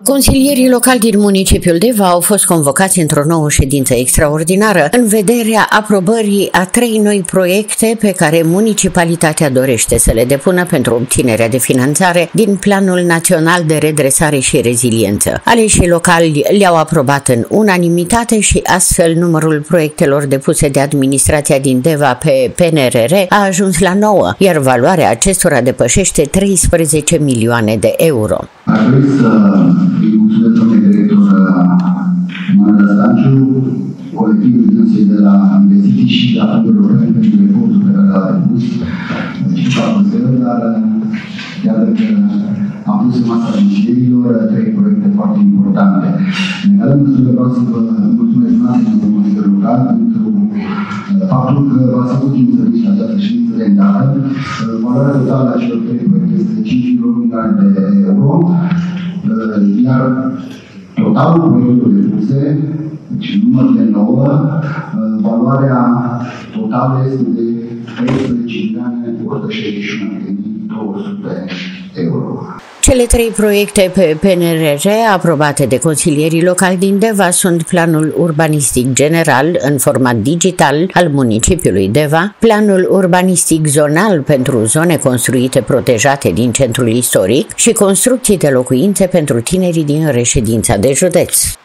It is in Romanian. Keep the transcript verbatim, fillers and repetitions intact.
Consilierii locali din municipiul Deva au fost convocați într-o nouă ședință extraordinară în vederea aprobării a trei noi proiecte pe care municipalitatea dorește să le depună pentru obținerea de finanțare din Planul Național de Redresare și Reziliență. Aleșii locali le-au aprobat în unanimitate și astfel numărul proiectelor depuse de administrația din Deva pe P N R R a ajuns la nouă, iar valoarea acestora depășește treisprezece milioane de euro. Aș dori să îi mulțumesc, domnule director Manuela Stanciu, colectivul dânsei de la investiții și de la Fondul European pentru efortul pe care l-a depus și faptul că, dar iată că am pus în masa consilierilor trei proiecte foarte importante. În egală măsură vreau să vă mulțumesc dumneavoastră, domnul consilier local, pentru faptul că v-ați avut timp să veniți la această ședință de îndată. Valoarea totală a celor trei proiecte este cinci milioane de euro, iar totalul proiectelor depuse, deci număr de nouă, valoarea totală este de treisprezece milioane o sută șaizeci și unu de mii două sute euro. Cele trei proiecte pe P N R R aprobate de consilierii locali din Deva sunt Planul Urbanistic General în format digital al municipiului Deva, Planul Urbanistic Zonal pentru zone construite protejate din centrul istoric și construcții de locuințe pentru tinerii din reședința de județ.